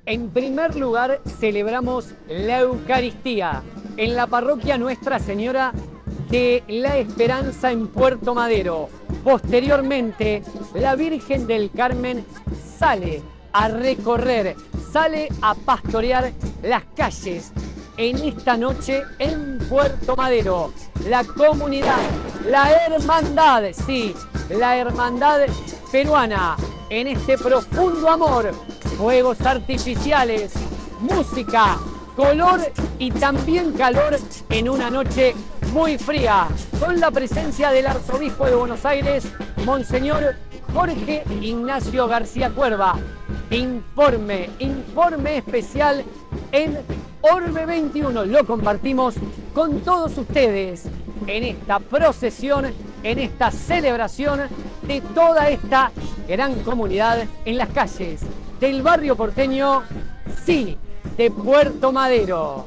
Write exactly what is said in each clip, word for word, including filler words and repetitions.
En primer lugar, celebramos la Eucaristía en la parroquia Nuestra Señora de la Esperanza en Puerto Madero. Posteriormente, la Virgen del Carmen sale a recorrer, sale a pastorear las calles en esta noche en Puerto Madero. La comunidad, la hermandad, sí, la hermandad peruana, en este profundo amor, fuegos artificiales, música, color y también calor en una noche muy fría, con la presencia del arzobispo de Buenos Aires, Monseñor Jorge Ignacio García Cuerva. Informe, informe especial en Orbe veintiuno. Lo compartimos con todos ustedes en esta procesión, en esta celebración de toda esta gran comunidad en las calles del barrio porteño, sí, de Puerto Madero.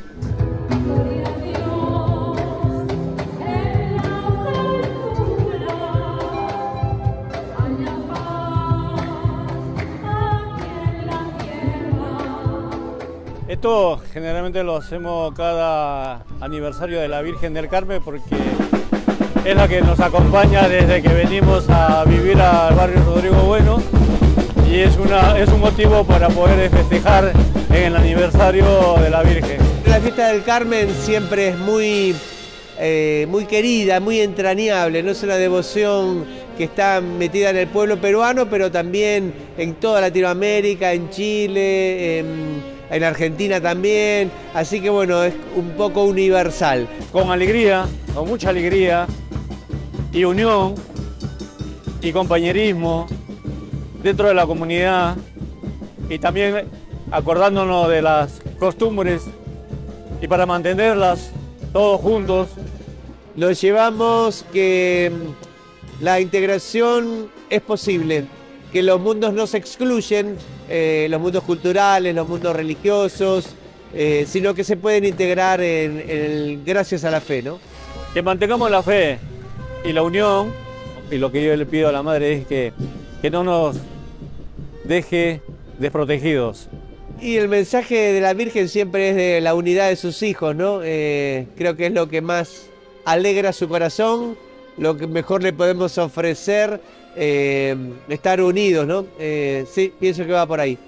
Esto generalmente lo hacemos cada aniversario de la Virgen del Carmen porque es la que nos acompaña desde que venimos a vivir al barrio Rodrigo Bueno y es, una, es un motivo para poder festejar en el aniversario de la Virgen. La fiesta del Carmen siempre es muy, eh, muy querida, muy entrañable, no es una devoción que está metida en el pueblo peruano, pero también en toda Latinoamérica, en Chile, en... en Argentina también, así que bueno, es un poco universal. Con alegría, con mucha alegría y unión y compañerismo dentro de la comunidad y también acordándonos de las costumbres y para mantenerlas todos juntos. Nos llevamos que la integración es posible, que los mundos no se excluyen, eh, los mundos culturales, los mundos religiosos, eh, sino que se pueden integrar en, en el, gracias a la fe, ¿no? Que mantengamos la fe y la unión, y lo que yo le pido a la Madre es que, que no nos deje desprotegidos. Y el mensaje de la Virgen siempre es de la unidad de sus hijos, ¿no? Eh, creo que es lo que más alegra su corazón, lo que mejor le podemos ofrecer. Eh, estar unidos, ¿no? Eh, sí, pienso que va por ahí.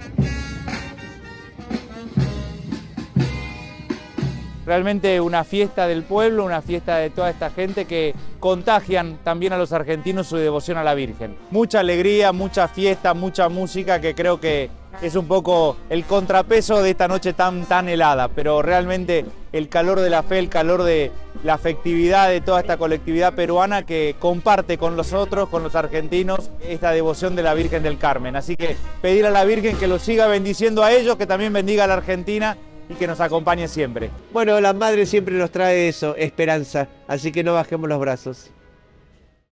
Realmente una fiesta del pueblo, una fiesta de toda esta gente que contagian también a los argentinos su devoción a la Virgen. Mucha alegría, mucha fiesta, mucha música que creo que es un poco el contrapeso de esta noche tan, tan helada, pero realmente el calor de la fe, el calor de la afectividad de toda esta colectividad peruana que comparte con nosotros, con los argentinos, esta devoción de la Virgen del Carmen. Así que pedir a la Virgen que los siga bendiciendo a ellos, que también bendiga a la Argentina y que nos acompañe siempre. Bueno, la Madre siempre nos trae eso, esperanza, así que no bajemos los brazos.